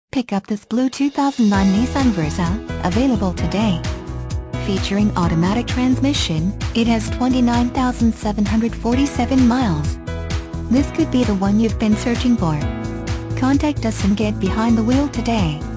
Pick up this blue 2009 Nissan Versa, available today. Featuring automatic transmission, it has 29,747 miles. This could be the one you've been searching for. Contact us and get behind the wheel today.